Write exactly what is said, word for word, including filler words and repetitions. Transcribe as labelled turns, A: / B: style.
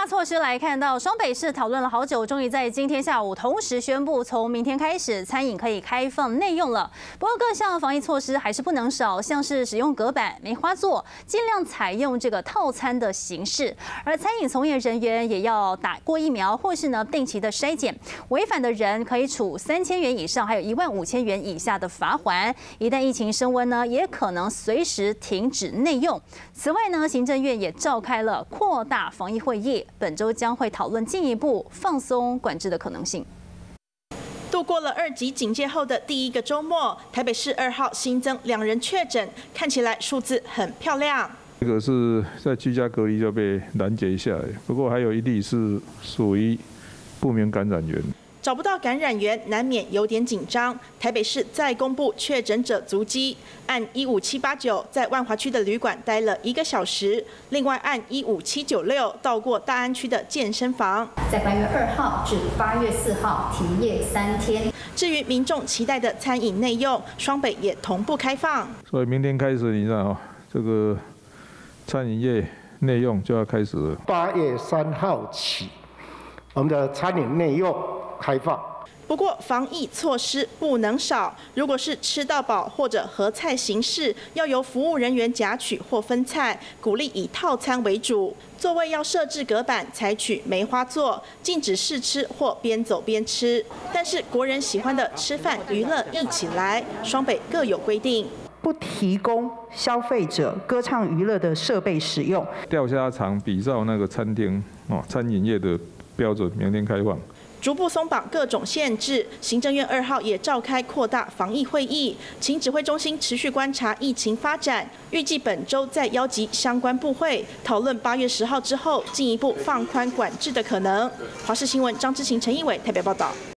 A: 措施来看到，双北市讨论了好久，终于在今天下午同时宣布，从明天开始，餐饮可以开放内用了。不过各项防疫措施还是不能少，像是使用隔板、梅花座，尽量采用这个套餐的形式。而餐饮从业人员也要打过疫苗，或是呢定期的筛检，违反的人可以处三千元以上，还有一万五千元以下的罚锾。一旦疫情升温呢，也可能随时停止内用。此外呢，行政院也召开了扩大防疫会议。 本周将会讨论进一步放松管制的可能性。
B: 度过了二级警戒后的第一个周末，台北市二号新增两人确诊，看起来数字很漂亮。
C: 这个是在居家隔离就被拦截下来，不过还有一例是属于不明感染源。
B: 找不到感染源，难免有点紧张。台北市再公布确诊者足迹，按一五七八九在万华区的旅馆待了一个小时，另外按一五七九六到过大安区的健身房。
D: 在八月二号至八月四号停业三天。
B: 至于民众期待的餐饮内用，双北也同步开放。
C: 所以明天开始，你看啊，这个餐饮业内用就要开始了。
E: 八月三号起，我们的餐饮内用 开放，
B: 不过防疫措施不能少。如果是吃到饱或者合菜形式，要由服务人员夹取或分菜，鼓励以套餐为主。座位要设置隔板，采取梅花座，禁止试吃或边走边吃。但是国人喜欢的吃饭娱乐一起来，双北各有规定。
F: 不提供消费者歌唱娱乐的设备使用。
C: 钓虾场比照那个餐厅哦，餐饮业的标准，明天开放。
B: 逐步松绑各种限制，行政院二号也召开扩大防疫会议，请指挥中心持续观察疫情发展，预计本周再邀集相关部会讨论八月十号之后进一步放宽管制的可能。华视新闻张之晴、陈一伟台北报道。